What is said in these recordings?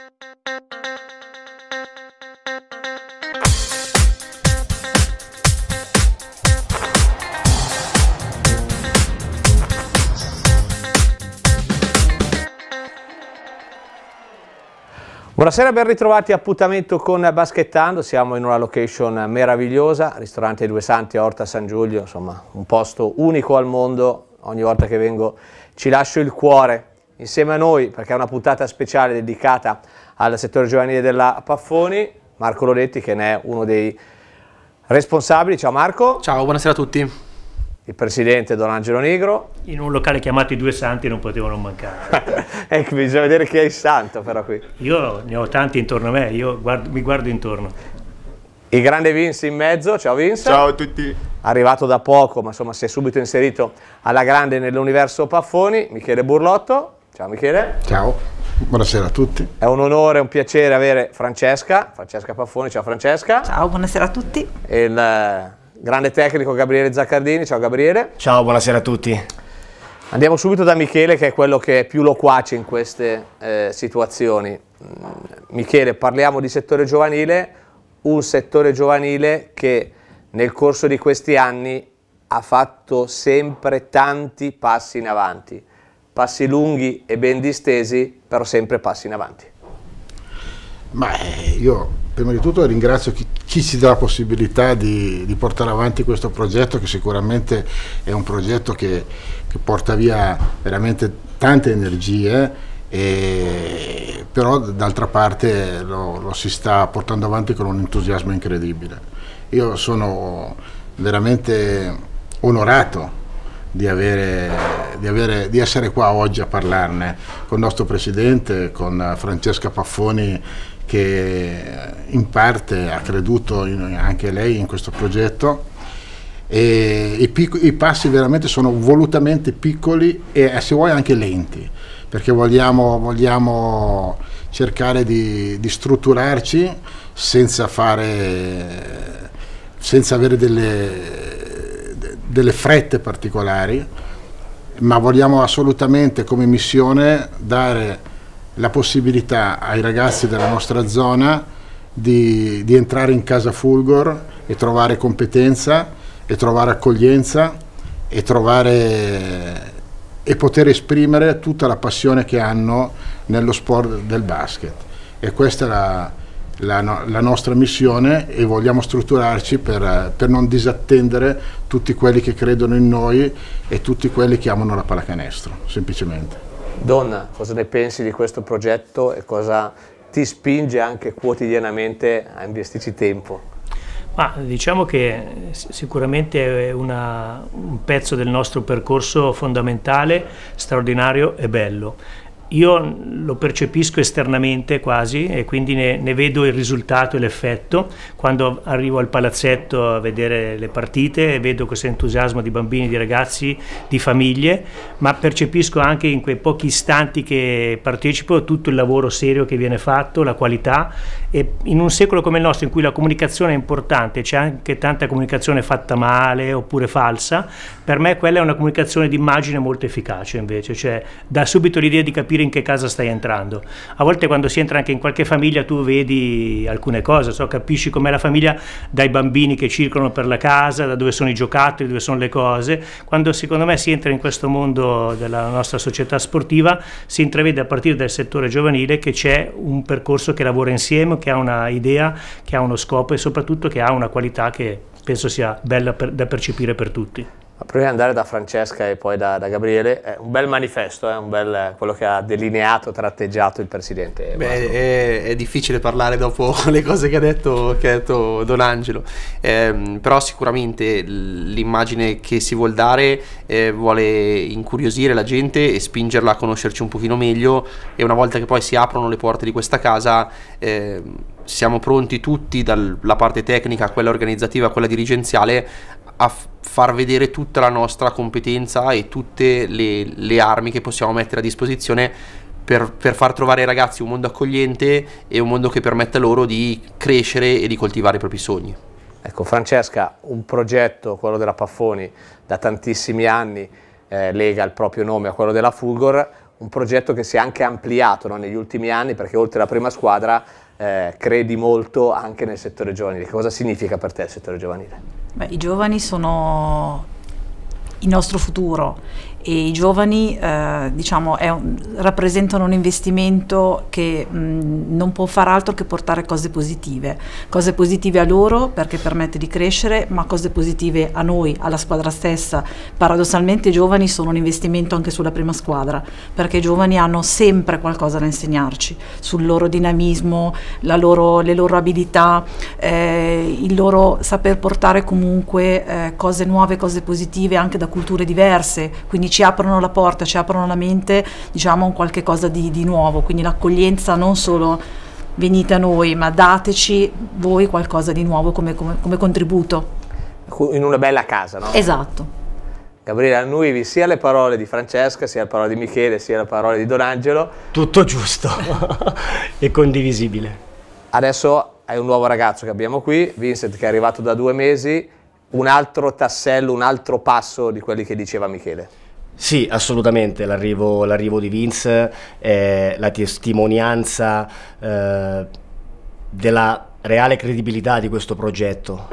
Buonasera, ben ritrovati, appuntamento con Baschettando. Siamo in una location meravigliosa, ristorante Due Santi a Orta San Giulio, insomma un posto unico al mondo. Ogni volta che vengo ci lascio il cuore insieme a noi, perché è una puntata speciale dedicata al settore giovanile della Paffoni. Marco Lodetti, che ne è uno dei responsabili. Ciao Marco. Ciao, buonasera a tutti. Il presidente Don Angelo Nigro. In un locale chiamato I Due Santi non potevano mancare. Ecco, bisogna vedere chi è il santo però qui. Io ne ho tanti intorno a me, mi guardo intorno. Il grande Vince in mezzo. Ciao Vince. Ciao a tutti. Arrivato da poco, ma insomma si è subito inserito alla grande nell'universo Paffoni. Michele Burlotto. Ciao Michele. Ciao, buonasera a tutti. È un onore e un piacere avere Francesca Paffoni. Ciao Francesca. Ciao, buonasera a tutti. E il grande tecnico Gabriele Zaccardini. Ciao Gabriele. Ciao, buonasera a tutti. Andiamo subito da Michele, che è quello che è più loquace in queste situazioni. Michele, parliamo di settore giovanile, un settore giovanile che nel corso di questi anni ha fatto sempre tanti passi in avanti, passi lunghi e ben distesi, però sempre passi in avanti. Ma io prima di tutto ringrazio chi ci dà la possibilità di portare avanti questo progetto, che sicuramente è un progetto che porta via veramente tante energie, però d'altra parte lo si sta portando avanti con un entusiasmo incredibile. Io sono veramente onorato di essere qua oggi a parlarne con il nostro presidente, con Francesca Paffoni, che in parte ha creduto anche lei in questo progetto, e i passi veramente sono volutamente piccoli e se vuoi anche lenti, perché vogliamo cercare di strutturarci senza avere delle frette particolari, ma vogliamo assolutamente come missione dare la possibilità ai ragazzi della nostra zona di entrare in casa Fulgor e trovare competenza e trovare accoglienza e poter esprimere tutta la passione che hanno nello sport del basket. E questa è la nostra missione, e vogliamo strutturarci per non disattendere tutti quelli che credono in noi e tutti quelli che amano la pallacanestro, semplicemente. Donna, cosa ne pensi di questo progetto e cosa ti spinge anche quotidianamente a investirci tempo? Ma diciamo che sicuramente è un pezzo del nostro percorso fondamentale, straordinario e bello. Io lo percepisco esternamente quasi, e quindi ne vedo il risultato e l'effetto quando arrivo al palazzetto a vedere le partite e vedo questo entusiasmo di bambini, di ragazzi, di famiglie, ma percepisco anche in quei pochi istanti che partecipo tutto il lavoro serio che viene fatto, la qualità. E in un secolo come il nostro, in cui la comunicazione è importante, c'è anche tanta comunicazione fatta male oppure falsa, per me quella è una comunicazione d'immagine molto efficace invece, cioè dà subito l'idea di capire in che casa stai entrando. A volte quando si entra anche in qualche famiglia tu vedi alcune cose, capisci com'è la famiglia dai bambini che circolano per la casa, da dove sono i giocattoli, dove sono le cose. Quando secondo me si entra in questo mondo della nostra società sportiva, si intravede a partire dal settore giovanile che c'è un percorso che lavora insieme, che ha una idea, che ha uno scopo e soprattutto che ha una qualità che penso sia bella da percepire per tutti. Ma prima di andare da Francesca e poi da Gabriele, è un bel manifesto, quello che ha delineato, tratteggiato il presidente. Beh, è difficile parlare dopo le cose che ha detto Don Angelo, però sicuramente l'immagine che si vuol dare vuole incuriosire la gente e spingerla a conoscerci un pochino meglio, e una volta che poi si aprono le porte di questa casa siamo pronti tutti, dalla parte tecnica a quella organizzativa a quella dirigenziale, a far vedere tutta la nostra competenza e tutte le armi che possiamo mettere a disposizione per far trovare ai ragazzi un mondo accogliente e un mondo che permetta loro di crescere e di coltivare i propri sogni. Ecco Francesca, un progetto, quello della Paffoni, da tantissimi anni lega il proprio nome a quello della Fulgor, un progetto che si è anche ampliato, no, negli ultimi anni, perché oltre alla prima squadra credi molto anche nel settore giovanile. Che cosa significa per te il settore giovanile? Beh, i giovani sono il nostro futuro e i giovani diciamo, rappresentano un investimento che non può far altro che portare cose positive a loro perché permette di crescere, ma cose positive a noi, alla squadra stessa. Paradossalmente i giovani sono un investimento anche sulla prima squadra, perché i giovani hanno sempre qualcosa da insegnarci sul loro dinamismo, le loro abilità, il loro saper portare comunque cose nuove, cose positive anche da culture diverse, quindi ci aprono la porta, ci aprono la mente, diciamo, un qualche cosa di nuovo, quindi l'accoglienza non solo venite a noi, ma dateci voi qualcosa di nuovo come contributo. In una bella casa, no? Esatto. Gabriele, annuivi sia le parole di Francesca, sia le parole di Michele, sia le parole di Donangelo. Tutto giusto e condivisibile. Adesso hai un nuovo ragazzo che abbiamo qui, Vincent, che è arrivato da 2 mesi, un altro tassello, un altro passo di quelli che diceva Michele. Sì, assolutamente, l'arrivo di Vince è la testimonianza della reale credibilità di questo progetto.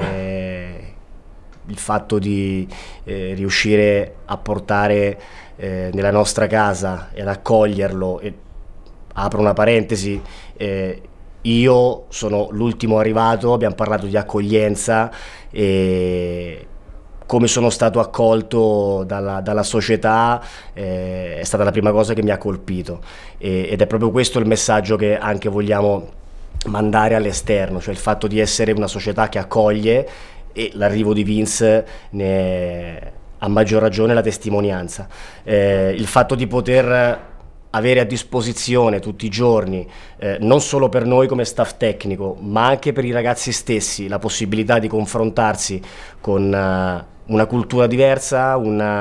Il fatto di riuscire a portare nella nostra casa e ad accoglierlo, e apro una parentesi, io sono l'ultimo arrivato, abbiamo parlato di accoglienza e come sono stato accolto dalla società è stata la prima cosa che mi ha colpito ed è proprio questo il messaggio che anche vogliamo mandare all'esterno, cioè il fatto di essere una società che accoglie, e l'arrivo di Vince ne è a maggior ragione la testimonianza. Il fatto di poter avere a disposizione tutti i giorni, non solo per noi come staff tecnico, ma anche per i ragazzi stessi, la possibilità di confrontarsi con una cultura diversa,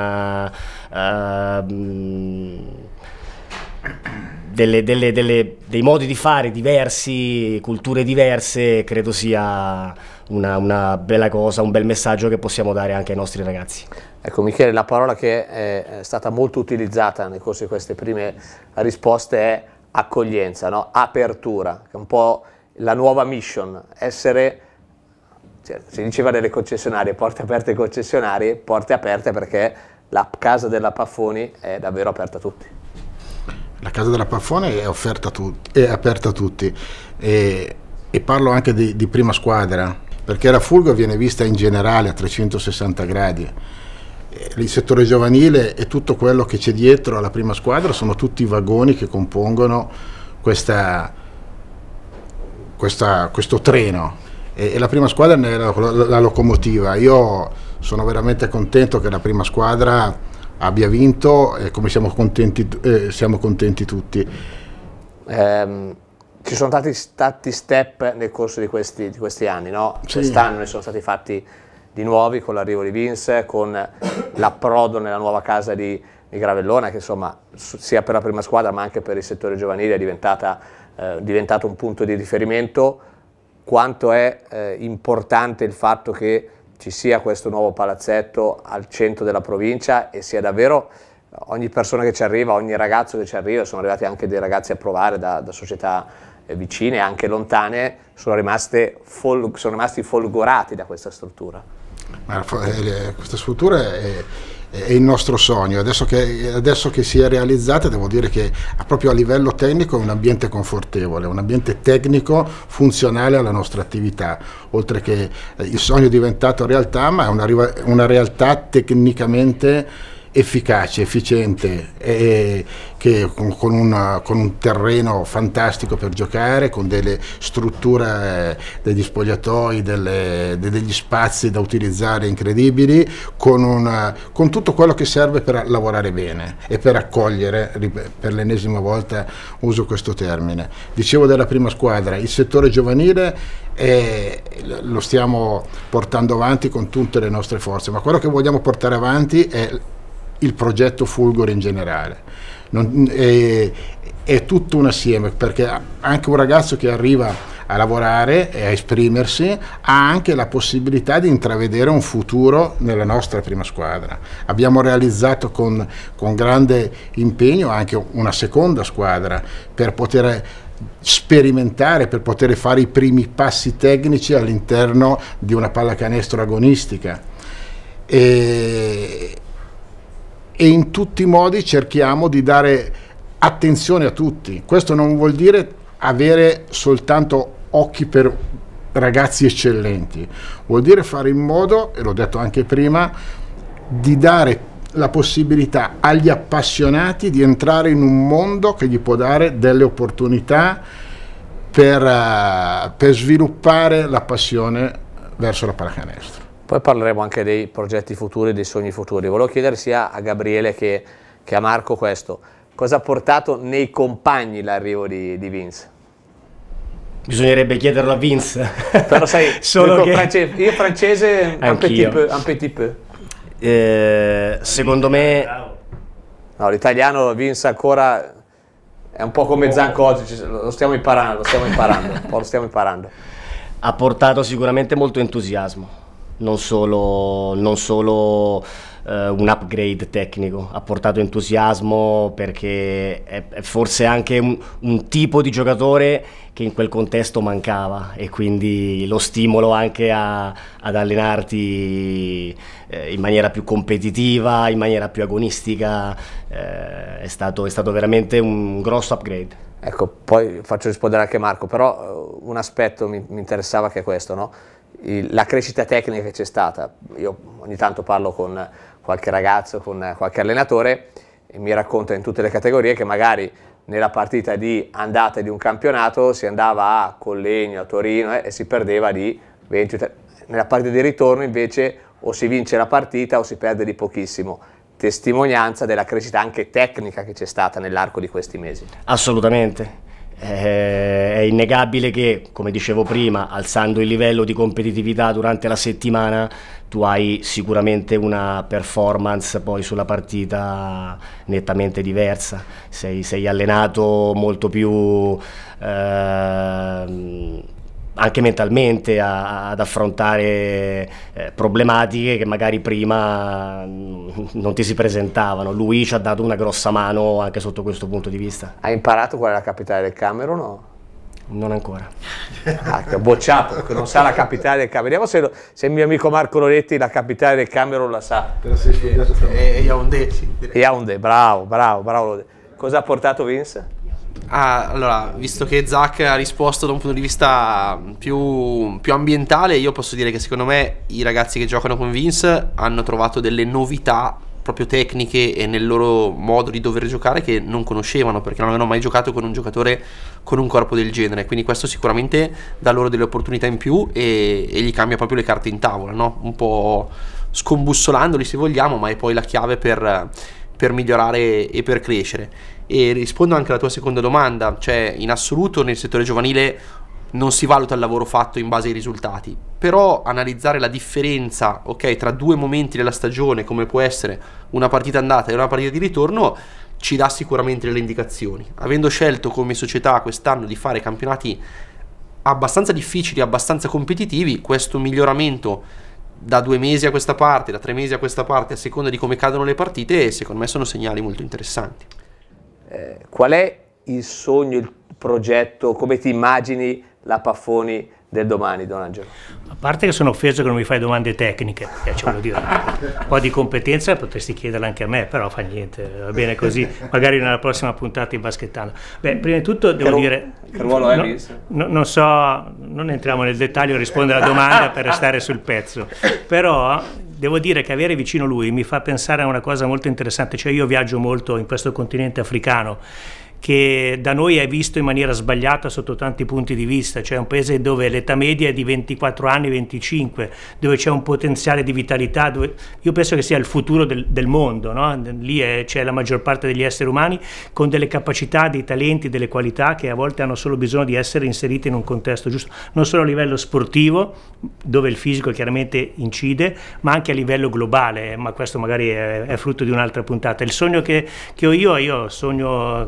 dei modi di fare diversi, culture diverse, credo sia una bella cosa, un bel messaggio che possiamo dare anche ai nostri ragazzi. Ecco Michele, la parola che è stata molto utilizzata nel corso di queste prime risposte è accoglienza, no? Apertura, che è un po' la nuova mission, essere, cioè, si diceva nelle concessionarie, porte aperte ai concessionari, porte aperte perché la casa della Paffoni è davvero aperta a tutti. La casa della Paffoni è aperta a tutti e parlo anche di prima squadra, perché la Fulgo viene vista in generale a 360 gradi. Il settore giovanile e tutto quello che c'è dietro alla prima squadra sono tutti i vagoni che compongono questo treno, e la prima squadra è la locomotiva. Io sono veramente contento che la prima squadra abbia vinto e come siamo contenti tutti. Ci sono stati step nel corso di questi anni, no? Sì. Quest'anno ne sono stati fatti di nuovi con l'arrivo di Vince, con l'approdo nella nuova casa di Gravellona, che insomma sia per la prima squadra ma anche per il settore giovanile è diventato un punto di riferimento. Quanto è importante il fatto che ci sia questo nuovo palazzetto al centro della provincia e sia davvero ogni persona che ci arriva, ogni ragazzo che ci arriva, sono arrivati anche dei ragazzi a provare da società vicine e anche lontane, sono rimasti folgorati da questa struttura. Questa struttura è il nostro sogno, adesso che si è realizzata devo dire che proprio a livello tecnico è un ambiente confortevole, un ambiente tecnico funzionale alla nostra attività, oltre che il sogno è diventato realtà, ma è una realtà tecnicamente efficace, efficiente, e che con un terreno fantastico per giocare, con delle strutture degli spogliatoi, degli spazi da utilizzare incredibili, con tutto quello che serve per lavorare bene e per accogliere, per l'ennesima volta uso questo termine. Dicevo della prima squadra, il settore giovanile lo stiamo portando avanti con tutte le nostre forze, ma quello che vogliamo portare avanti è il progetto Fulgor in generale. È tutto un assieme, perché anche un ragazzo che arriva a lavorare e a esprimersi, ha anche la possibilità di intravedere un futuro nella nostra prima squadra. Abbiamo realizzato con grande impegno anche una seconda squadra per poter sperimentare, per poter fare i primi passi tecnici all'interno di una pallacanestro agonistica, e in tutti i modi cerchiamo di dare attenzione a tutti. Questo non vuol dire avere soltanto occhi per ragazzi eccellenti, vuol dire fare in modo, e l'ho detto anche prima, di dare la possibilità agli appassionati di entrare in un mondo che gli può dare delle opportunità per sviluppare la passione verso la pallacanestro. Poi parleremo anche dei progetti futuri, dei sogni futuri. Volevo chiedere sia a Gabriele che a Marco questo: cosa ha portato nei compagni l'arrivo di Vince? Bisognerebbe chiederlo a Vince. Però sai, Solo che... io francese un petit peu. Secondo me no, l'italiano Vince ancora è un po' come Zancozzi, lo stiamo imparando, ha portato sicuramente molto entusiasmo, non solo un upgrade tecnico, ha portato entusiasmo perché è forse anche un tipo di giocatore che in quel contesto mancava, e quindi lo stimolo anche ad allenarti in maniera più competitiva, in maniera più agonistica, è stato veramente un grosso upgrade. Ecco, poi faccio rispondere anche Marco, però un aspetto mi interessava, che è questo, no? La crescita tecnica che c'è stata. Io ogni tanto parlo con qualche ragazzo, con qualche allenatore, e mi racconta in tutte le categorie che magari nella partita di andata di un campionato si andava a Collegno, a Torino, e si perdeva di 20, nella partita di ritorno invece o si vince la partita o si perde di pochissimo. Testimonianza della crescita anche tecnica che c'è stata nell'arco di questi mesi. Assolutamente. È innegabile che, come dicevo prima, alzando il livello di competitività durante la settimana, tu hai sicuramente una performance poi sulla partita nettamente diversa. Sei allenato molto più anche mentalmente ad affrontare problematiche che magari prima non ti si presentavano. Lui ci ha dato una grossa mano anche sotto questo punto di vista. Hai imparato qual è la capitale del Camerun o? Non ancora. Ah, che ho bocciato, che non sa la capitale del Camerun. Vediamo se il mio amico Marco Loretti la capitale del Camerun la sa. Yaoundé, sì. Yaoundé, bravo Loretti. Cosa ha portato Vince? Allora, visto che Zach ha risposto da un punto di vista più ambientale, io posso dire che secondo me i ragazzi che giocano con Vince hanno trovato delle novità proprio tecniche e nel loro modo di dover giocare che non conoscevano, perché non avevano mai giocato con un giocatore con un corpo del genere. Quindi questo sicuramente dà loro delle opportunità in più e gli cambia proprio le carte in tavola, no? Un po' scombussolandoli se vogliamo, ma è poi la chiave per migliorare e per crescere. E rispondo anche alla tua seconda domanda, cioè in assoluto nel settore giovanile non si valuta il lavoro fatto in base ai risultati, però analizzare la differenza, ok, tra due momenti della stagione, come può essere una partita andata e una partita di ritorno, ci dà sicuramente delle indicazioni. Avendo scelto come società quest'anno di fare campionati abbastanza difficili, abbastanza competitivi, questo miglioramento da 2 mesi a questa parte, da 3 mesi a questa parte, a seconda di come cadono le partite, secondo me sono segnali molto interessanti. Qual è il sogno, il progetto, come ti immagini la Paffoni del domani, Don Angelo? A parte che sono offeso che non mi fai domande tecniche, voglio dire, un po' di competenza potresti chiederla anche a me, però fa niente, va bene così, magari nella prossima puntata in Baschettando. Beh, prima di tutto devo dire, che ruolo è non so, non entriamo nel dettaglio, rispondere alla domanda per restare sul pezzo, però devo dire che avere vicino lui mi fa pensare a una cosa molto interessante, cioè io viaggio molto in questo continente africano, che da noi è visto in maniera sbagliata sotto tanti punti di vista, cioè un paese dove l'età media è di 24 anni, 25, dove c'è un potenziale di vitalità, dove io penso che sia il futuro del mondo, no? Lì c'è la maggior parte degli esseri umani con delle capacità, dei talenti, delle qualità che a volte hanno solo bisogno di essere inseriti in un contesto giusto, non solo a livello sportivo, dove il fisico chiaramente incide, ma anche a livello globale, ma questo magari è frutto di un'altra puntata. Il sogno che ho io sogno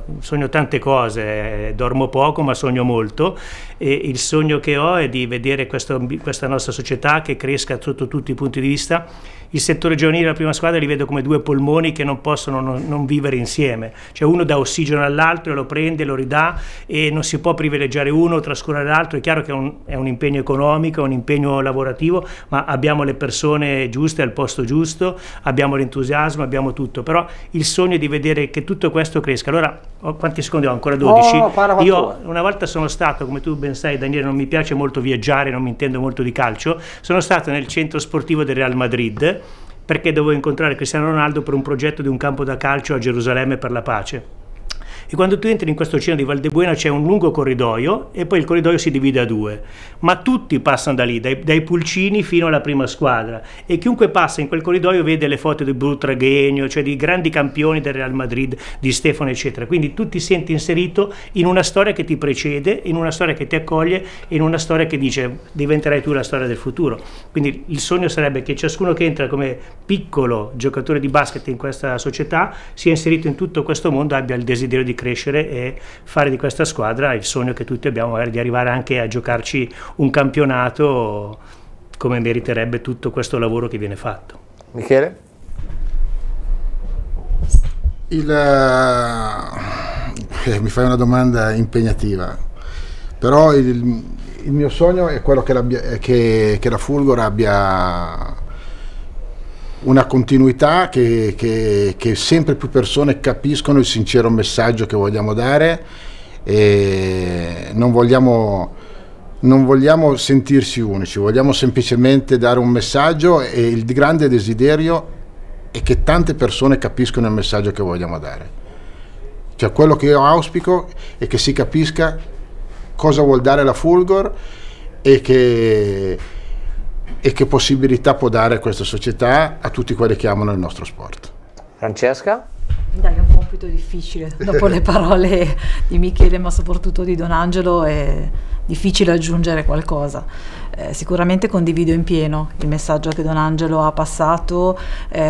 sogno tante cose, dormo poco ma sogno molto, e il sogno che ho è di vedere questa nostra società che cresca sotto tutti i punti di vista. Il settore giovanile della prima squadra li vedo come due polmoni che non possono non vivere insieme, cioè uno dà ossigeno all'altro e lo prende, lo ridà, e non si può privilegiare uno o trascurare l'altro. È chiaro che è un impegno economico, è un impegno lavorativo, ma abbiamo le persone giuste al posto giusto, abbiamo l'entusiasmo, abbiamo tutto, però il sogno è di vedere che tutto questo cresca. Allora, quanti secondi ho? Ancora 12? Io una volta sono stato, come tu ben sai Daniele, non mi piace molto viaggiare, non mi intendo molto di calcio, sono stato nel centro sportivo del Real Madrid perché dovevo incontrare Cristiano Ronaldo per un progetto di un campo da calcio a Gerusalemme per la pace. E quando tu entri in questo oceano di Valdebuena c'è un lungo corridoio e poi il corridoio si divide a due, ma tutti passano da lì, dai pulcini fino alla prima squadra, e chiunque passa in quel corridoio vede le foto di Butragueño, cioè di grandi campioni del Real Madrid, di Stefano eccetera. Quindi tu ti senti inserito in una storia che ti precede, in una storia che ti accoglie, in una storia che dice diventerai tu la storia del futuro. Quindi il sogno sarebbe che ciascuno che entra come piccolo giocatore di basket in questa società sia inserito in tutto questo mondo, abbia il desiderio di crescere e fare di questa squadra il sogno che tutti abbiamo, magari di arrivare anche a giocarci un campionato come meriterebbe tutto questo lavoro che viene fatto. Michele? Mi fai una domanda impegnativa, però il mio sogno è quello che la Fulgor abbia una continuità, che sempre più persone capiscono il sincero messaggio che vogliamo dare, e non vogliamo sentirsi unici, vogliamo semplicemente dare un messaggio, e il grande desiderio è che tante persone capiscono il messaggio che vogliamo dare. Cioè, quello che io auspico è che si capisca cosa vuol dare la Fulgor e che possibilità può dare questa società a tutti quelli che amano il nostro sport. Francesca? Dai, è un compito difficile, dopo le parole di Michele, ma soprattutto di Don Angelo, è difficile aggiungere qualcosa. Sicuramente condivido in pieno il messaggio che Don Angelo ha passato,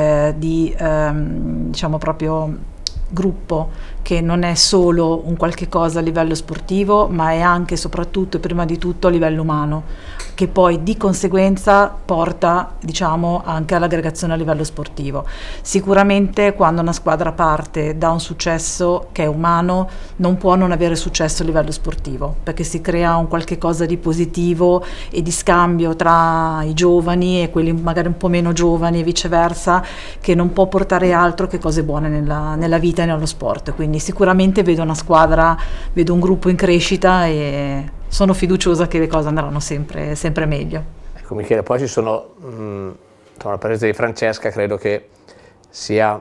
diciamo proprio gruppo, che non è solo un qualche cosa a livello sportivo, ma è anche e soprattutto e prima di tutto a livello umano, che poi di conseguenza porta, diciamo, anche all'aggregazione a livello sportivo. Sicuramente quando una squadra parte da un successo che è umano, non può non avere successo a livello sportivo, perché si crea un qualche cosa di positivo e di scambio tra i giovani e quelli magari un po' meno giovani e viceversa, che non può portare altro che cose buone nella vita e nello sport. Quindi sicuramente vedo una squadra, vedo un gruppo in crescita e sono fiduciosa che le cose andranno sempre meglio. Ecco Michele, poi ci sono, la presenza di Francesca credo che sia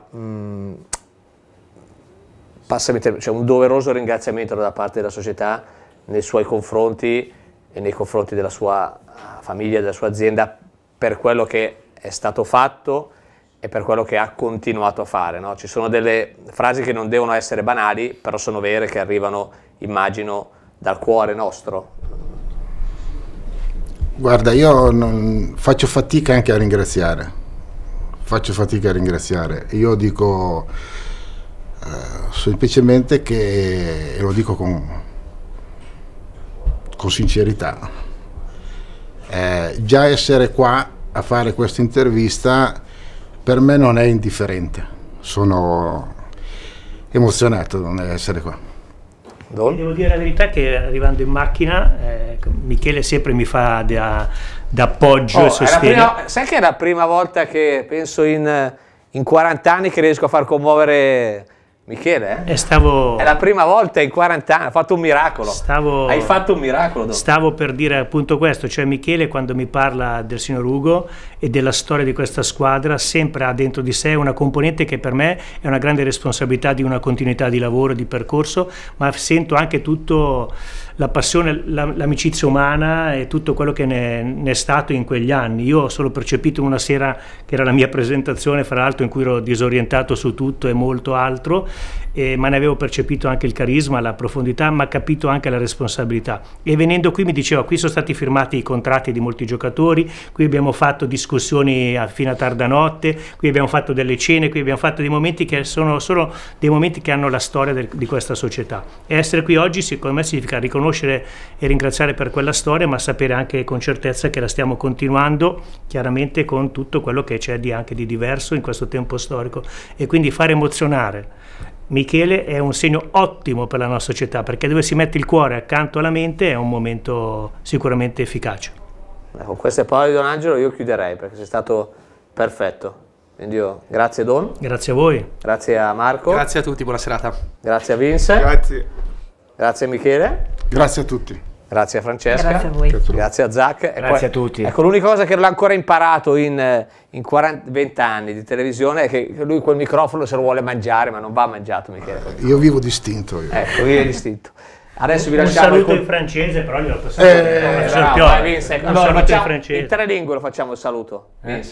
cioè un doveroso ringraziamento da parte della società nei suoi confronti e nei confronti della sua famiglia, della sua azienda, per quello che è stato fatto e per quello che ha continuato a fare, no? Ci sono delle frasi che non devono essere banali, però sono vere, che arrivano, immagino, dal cuore nostro. Guarda, io faccio fatica anche a ringraziare, io dico semplicemente che, e lo dico con sincerità, già essere qua a fare questa intervista per me non è indifferente, sono emozionato di essere qua. Devo dire la verità che arrivando in macchina Michele sempre mi fa da appoggio e sostegno. Sai che è la prima volta che penso in 40 anni che riesco a far commuovere Michele? È la prima volta in 40 anni, ha fatto un miracolo. Hai fatto un miracolo. Stavo per dire appunto questo, cioè Michele quando mi parla del signor Ugo e della storia di questa squadra sempre ha dentro di sé una componente che per me è una grande responsabilità di una continuità di lavoro, di percorso, ma sento anche tutto la passione, l'amicizia umana e tutto quello che ne è stato in quegli anni. Io ho solo percepito una sera che era la mia presentazione, fra l'altro, in cui ero disorientato su tutto e molto altro, ma ne avevo percepito anche il carisma, la profondità, ma capito anche la responsabilità. E venendo qui mi diceva: qui sono stati firmati i contratti di molti giocatori, qui abbiamo fatto discussioni fino a tarda notte, qui abbiamo fatto delle cene, qui abbiamo fatto dei momenti che sono dei momenti che hanno la storia di questa società. E essere qui oggi secondo me significa riconoscere e ringraziare per quella storia, ma sapere anche con certezza che la stiamo continuando, chiaramente con tutto quello che c'è anche di diverso in questo tempo storico, e quindi fare emozionare Michele è un segno ottimo per la nostra società, perché dove si mette il cuore accanto alla mente è un momento sicuramente efficace. Con queste parole di Don Angelo io chiuderei, perché sei stato perfetto. Quindi io, grazie Don. Grazie a voi. Grazie a Marco. Grazie a tutti, buona serata. Grazie a Vince. Grazie. Grazie a Michele. Grazie a tutti. Grazie a Francesca. Grazie a voi. Grazie a Zach. Grazie a tutti. Ecco, l'unica cosa che non ho ancora imparato in 20 anni di televisione è che lui quel microfono se lo vuole mangiare, ma non va mangiato, Michele. Io vivo distinto. Io. Ecco, vive distinto. Adesso vi Un lasciamo saluto in francese, però glielo possiamo in tre lingue lo facciamo il saluto.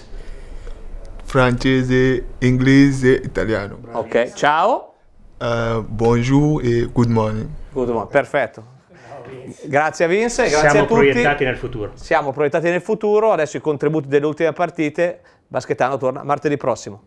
Francese, inglese, italiano. Ok, ciao. Bonjour e good morning. Good morning. Perfetto. Grazie a Vince, grazie Siamo a tutti. proiettati nel futuro. Siamo proiettati nel futuro, adesso i contributi delle ultime partite. Baschettano torna martedì prossimo.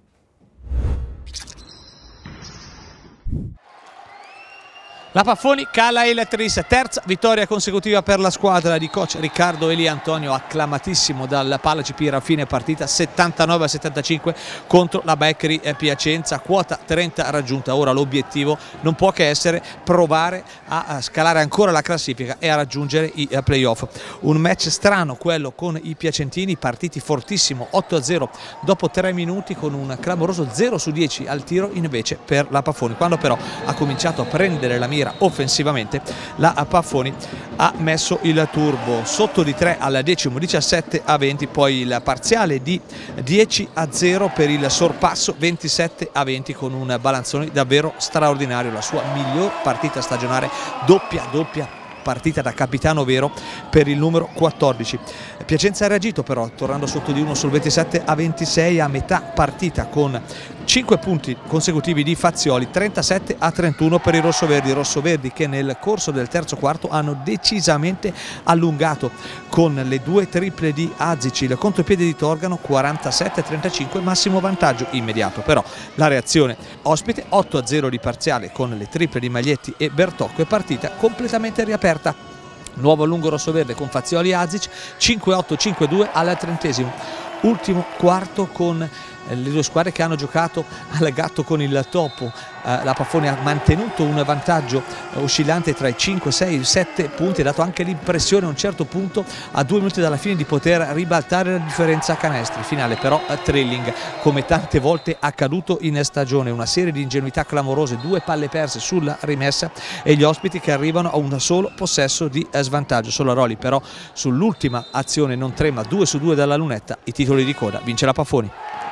La Paffoni cala il tris, terza vittoria consecutiva per la squadra di coach Riccardo Eli Antonio, acclamatissimo dal Pala Cipira a fine partita, 79-75 contro la Beccheri Piacenza, quota 30 raggiunta. Ora l'obiettivo non può che essere provare a scalare ancora la classifica e a raggiungere i playoff. Un match strano quello con i piacentini, partiti fortissimo, 8-0 dopo 3 minuti con un clamoroso 0/10 al tiro invece per la Paffoni. Quando però ha cominciato a prendere la mira offensivamente, la Paffoni ha messo il turbo, sotto di 3 al 10°, 17-20, poi il parziale di 10-0 per il sorpasso, 27-20 con un Balanzoni davvero straordinario, la sua miglior partita stagionale, doppia partita da capitano vero per il numero 14. Piacenza ha reagito però, tornando sotto di 1 sul 27-26 a metà partita con 5 punti consecutivi di Fazioli, 37-31 per i rossoverdi che nel corso del terzo quarto hanno decisamente allungato con le 2 triple di Azic, il contropiede di Torgano, 47-35, massimo vantaggio immediato. Però la reazione ospite, 8-0 di parziale con le triple di Maglietti e Bertocco, e partita completamente riaperta. Nuovo lungo rossoverde con Fazioli e Azic, 5-8-5-2 al 30°. Ultimo quarto con le due squadre che hanno giocato al gatto con il topo. La Paffoni ha mantenuto un vantaggio oscillante tra i 5, 6 e 7 punti, ha dato anche l'impressione a un certo punto, a 2 minuti dalla fine, di poter ribaltare la differenza a canestri. Finale però thrilling, come tante volte accaduto in stagione, una serie di ingenuità clamorose, 2 palle perse sulla rimessa e gli ospiti che arrivano a un solo possesso di svantaggio. Solaroli però sull'ultima azione non trema, 2/2 dalla lunetta, i titoli di coda vince la Paffoni.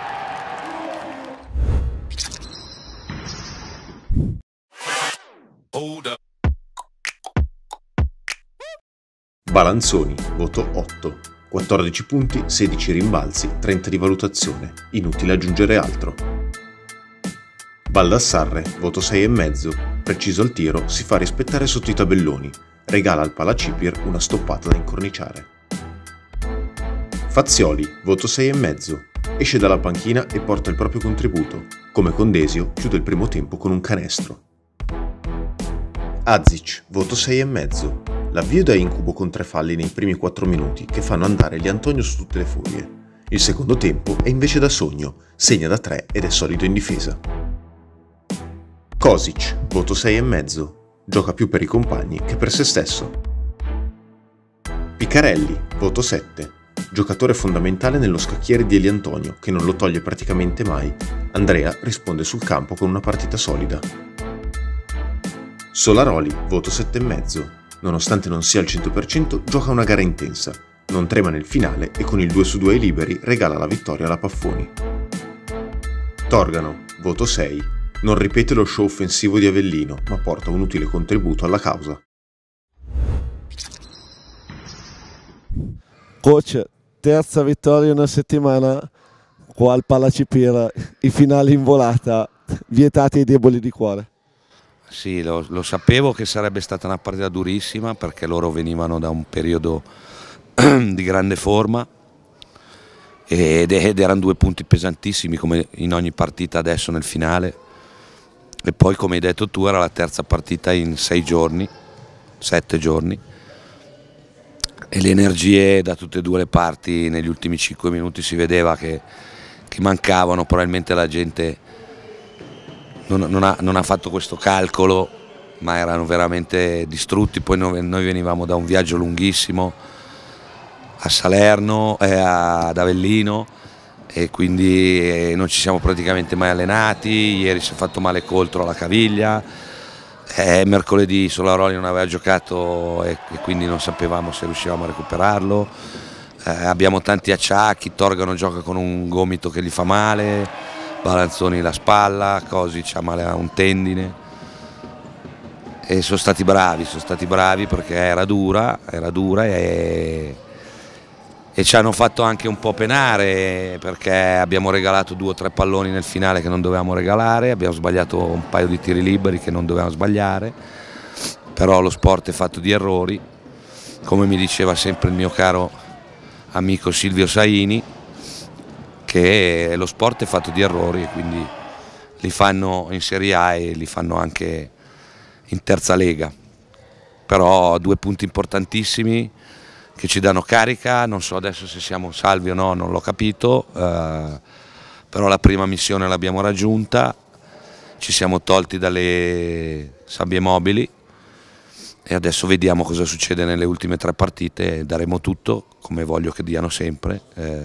Balanzoni, voto 8, 14 punti, 16 rimbalzi, 30 di valutazione, inutile aggiungere altro. Baldassarre, voto 6,5, preciso al tiro, si fa rispettare sotto i tabelloni, regala al Palacipir una stoppata da incorniciare. Fazioli, voto 6,5, esce dalla panchina e porta il proprio contributo, come con Desio chiude il primo tempo con un canestro. Azic, voto 6,5, l'avvio da incubo con 3 falli nei primi 4 minuti che fanno andare Eli Antonio su tutte le furie. Il secondo tempo è invece da sogno, segna da 3 ed è solido in difesa. Kosic, voto 6,5, gioca più per i compagni che per se stesso. Piccarelli, voto 7, giocatore fondamentale nello scacchiere di Eli Antonio che non lo toglie praticamente mai. Andrea risponde sul campo con una partita solida. Solaroli, voto 7,5, nonostante non sia al 100% gioca una gara intensa, non trema nel finale e con il 2/2 ai liberi regala la vittoria alla Paffoni. Torgano, voto 6, non ripete lo show offensivo di Avellino ma porta un utile contributo alla causa. Coach, terza vittoria in una settimana qua al Palacipira, i finali in volata, vietati ai deboli di cuore. Sì, lo sapevo che sarebbe stata una partita durissima perché loro venivano da un periodo di grande forma ed erano 2 punti pesantissimi come in ogni partita adesso nel finale. E poi, come hai detto tu, era la terza partita in 6 giorni, 7 giorni, e le energie da tutte e 2 le parti negli ultimi 5 minuti si vedeva che mancavano. Probabilmente la gente non ha fatto questo calcolo, ma erano veramente distrutti. Poi noi venivamo da un viaggio lunghissimo a Salerno, ad Avellino, e quindi non ci siamo praticamente mai allenati. Ieri si è fatto male Coltro alla caviglia, mercoledì Solaroli non aveva giocato e quindi non sapevamo se riuscivamo a recuperarlo. Abbiamo tanti acciacchi, Torga non gioca con un gomito che gli fa male, Balanzoni la spalla, Cosi c'ha male a un tendine, e sono stati bravi perché era dura e ci hanno fatto anche un po' penare perché abbiamo regalato 2 o 3 palloni nel finale che non dovevamo regalare, abbiamo sbagliato un paio di tiri liberi che non dovevamo sbagliare, però lo sport è fatto di errori, come mi diceva sempre il mio caro amico Silvio Saini, che lo sport è fatto di errori e quindi li fanno in Serie A e li fanno anche in terza lega, però 2 punti importantissimi che ci danno carica. Non so adesso se siamo salvi o no, non l'ho capito, però la prima missione l'abbiamo raggiunta, ci siamo tolti dalle sabbie mobili e adesso vediamo cosa succede nelle ultime 3 partite. Daremo tutto come voglio che diano sempre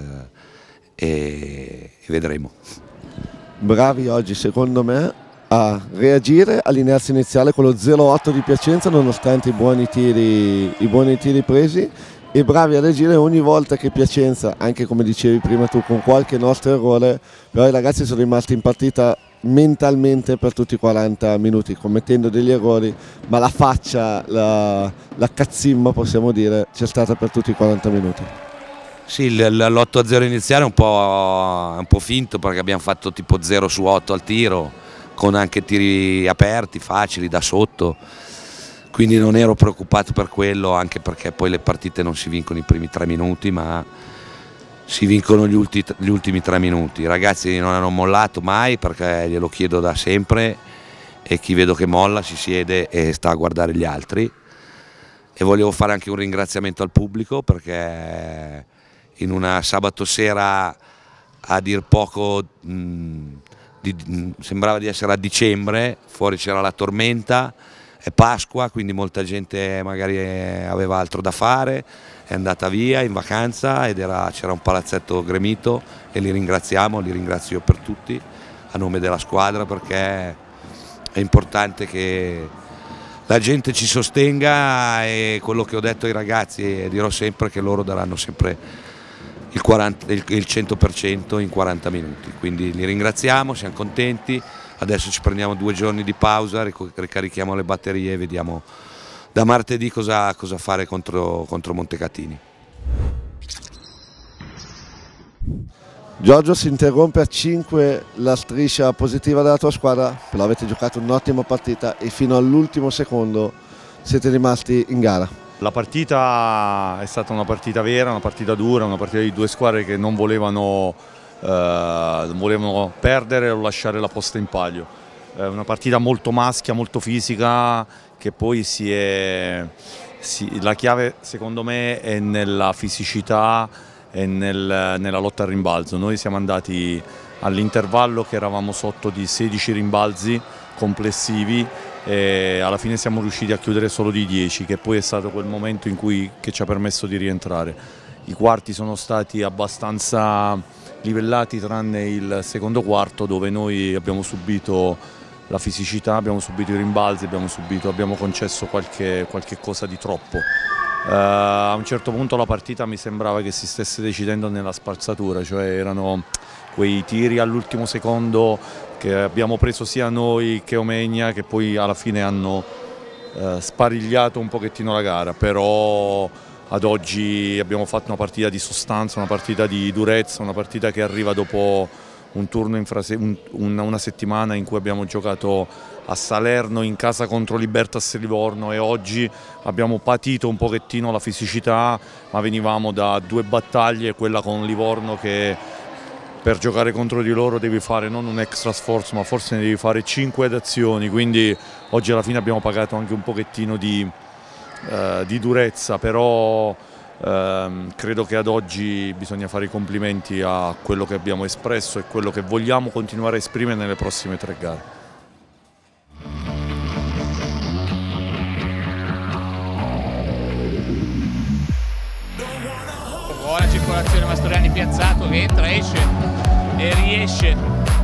e vedremo. Bravi oggi secondo me a reagire all'inerzia iniziale con lo 0-8 di Piacenza nonostante i buoni tiri presi, e bravi a reagire ogni volta che Piacenza, anche come dicevi prima tu, con qualche nostro errore, però i ragazzi sono rimasti in partita mentalmente per tutti i 40 minuti commettendo degli errori, ma la faccia, la cazzimma possiamo dire c'è stata per tutti i 40 minuti. Sì, l'8-0 iniziale è un po' finto perché abbiamo fatto tipo 0 su 8 al tiro, con anche tiri aperti, facili, da sotto, quindi non ero preoccupato per quello, anche perché poi le partite non si vincono i primi 3 minuti, ma si vincono gli ultimi 3 minuti. I ragazzi non hanno mollato mai perché glielo chiedo da sempre, e chi vedo che molla si siede e sta a guardare gli altri. E volevo fare anche un ringraziamento al pubblico perché in una sabato sera a dir poco sembrava di essere a dicembre, fuori c'era la tormenta, è Pasqua, quindi molta gente magari aveva altro da fare, è andata via in vacanza ed c'era un palazzetto gremito e li ringrazio per tutti a nome della squadra, perché è importante che la gente ci sostenga, e quello che ho detto ai ragazzi e dirò sempre che loro daranno sempre il 100% in 40 minuti, quindi li ringraziamo, siamo contenti. Adesso ci prendiamo 2 giorni di pausa, ricarichiamo le batterie e vediamo da martedì cosa fare contro Montecatini. Giorgio, si interrompe a 5 la striscia positiva della tua squadra, però avete giocato un'ottima partita e fino all'ultimo secondo siete rimasti in gara. La partita è stata una partita vera, una partita dura, una partita di 2 squadre che non volevano perdere o lasciare la posta in palio. Una partita molto maschia, molto fisica, che poi la chiave secondo me è nella fisicità e nella lotta al rimbalzo. Noi siamo andati all'intervallo che eravamo sotto di 16 rimbalzi complessivi e alla fine siamo riusciti a chiudere solo di 10, che poi è stato quel momento che ci ha permesso di rientrare. I quarti sono stati abbastanza livellati tranne il secondo quarto, dove noi abbiamo subito la fisicità, abbiamo subito i rimbalzi, abbiamo concesso qualche cosa di troppo. A un certo punto la partita mi sembrava che si stesse decidendo nella spazzatura, cioè erano quei tiri all'ultimo secondo che abbiamo preso sia noi che Omegna, che poi alla fine hanno sparigliato un pochettino la gara, però ad oggi abbiamo fatto una partita di sostanza, una partita di durezza, una partita che arriva dopo un turno una settimana in cui abbiamo giocato a Salerno in casa contro Libertas Livorno, e oggi abbiamo patito un pochettino la fisicità, ma venivamo da 2 battaglie, quella con Livorno che per giocare contro di loro devi fare non un extra sforzo, ma forse ne devi fare 5 ad azioni, quindi oggi alla fine abbiamo pagato anche un pochettino di durezza, però credo che ad oggi bisogna fare i complimenti a quello che abbiamo espresso e quello che vogliamo continuare a esprimere nelle prossime 3 gare. Buona circolazione, Mastroianni piazzato che entra, esce e riesce.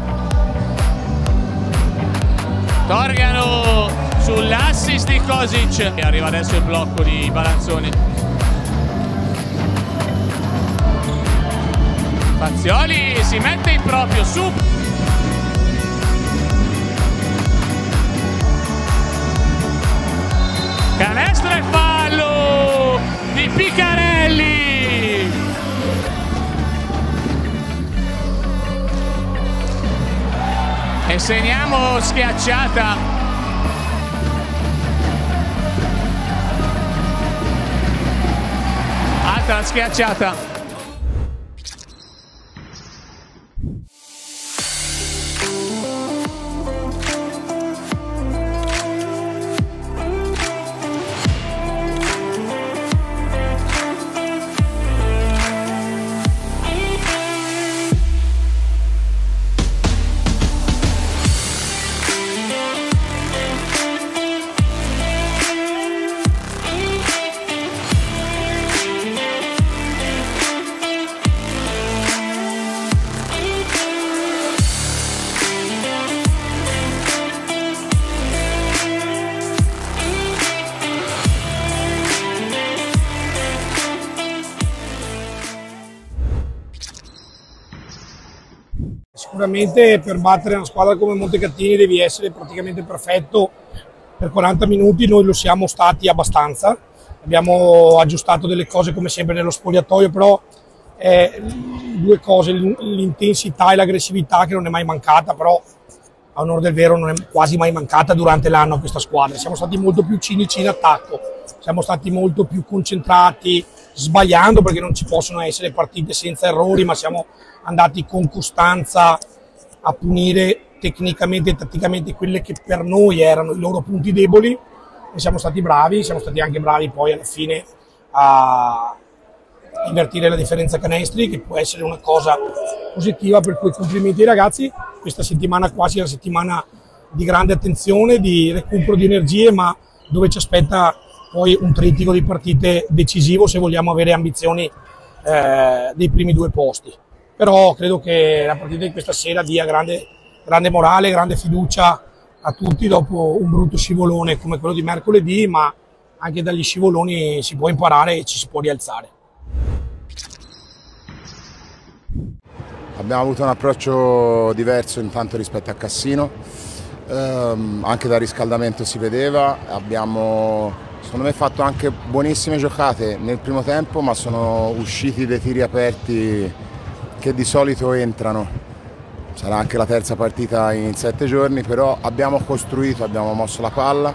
Torgano sull'assist di Kosic e arriva adesso il blocco di Balanzoni. Fazioli si mette in proprio su. Canestro e fallo di Picarelli. E segniamo schiacciata. Altra schiacciata. Sicuramente per battere una squadra come Montecatini devi essere praticamente perfetto per 40 minuti, noi lo siamo stati abbastanza, abbiamo aggiustato delle cose come sempre nello spogliatoio, però 2 cose, l'intensità e l'aggressività che non è mai mancata, però a onore del vero non è quasi mai mancata durante l'anno a questa squadra. Siamo stati molto più cinici in attacco, siamo stati molto più concentrati, sbagliando perché non ci possono essere partite senza errori, ma siamo andati con costanza a punire tecnicamente e tatticamente quelle che per noi erano i loro punti deboli, e siamo stati bravi, siamo stati anche bravi poi alla fine a invertire la differenza canestri, che può essere una cosa positiva, per cui complimenti ai ragazzi. Questa settimana quasi è una settimana di grande attenzione, di recupero di energie, ma dove ci aspetta poi un trittico di partite decisivo se vogliamo avere ambizioni dei primi 2 posti. Però credo che la partita di questa sera dia grande morale, grande fiducia a tutti dopo un brutto scivolone come quello di mercoledì, ma anche dagli scivoloni si può imparare e ci si può rialzare. Abbiamo avuto un approccio diverso intanto rispetto a Cassino, anche dal riscaldamento si vedeva, abbiamo secondo me fatto anche buonissime giocate nel primo tempo, ma sono usciti dei tiri aperti che di solito entrano. Sarà anche la 3ª partita in 7 giorni, però abbiamo costruito, abbiamo mosso la palla,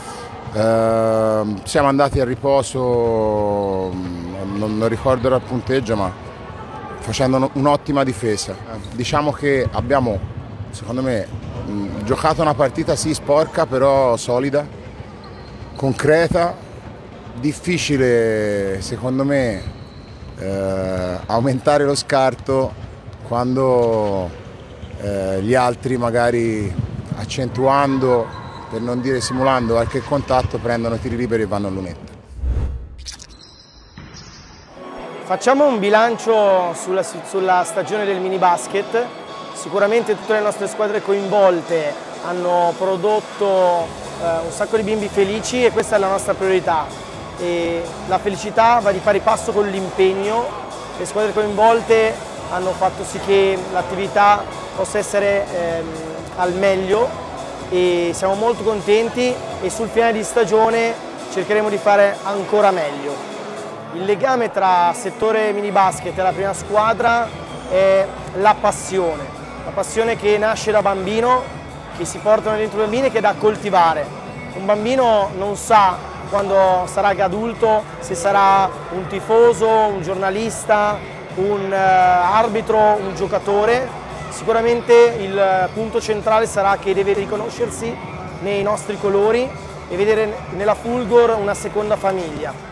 siamo andati a riposo, non ricordo il punteggio, ma facendo un'ottima difesa. Diciamo che abbiamo, secondo me, giocato una partita sì sporca, però solida, concreta, difficile secondo me aumentare lo scarto quando gli altri magari accentuando, per non dire simulando qualche contatto, prendono tiri liberi e vanno a lunetta. Facciamo un bilancio sulla stagione del mini basket. Sicuramente tutte le nostre squadre coinvolte hanno prodotto un sacco di bimbi felici, e questa è la nostra priorità. E la felicità va di pari passo con l'impegno. Le squadre coinvolte hanno fatto sì che l'attività possa essere al meglio, e siamo molto contenti, e sul finale di stagione cercheremo di fare ancora meglio. Il legame tra settore mini basket e la prima squadra è la passione che nasce da bambino, che si portano dentro i bambini, che è da coltivare. Un bambino non sa quando sarà adulto se sarà un tifoso, un giornalista, un arbitro, un giocatore. Sicuramente il punto centrale sarà che deve riconoscersi nei nostri colori e vedere nella Fulgor una seconda famiglia.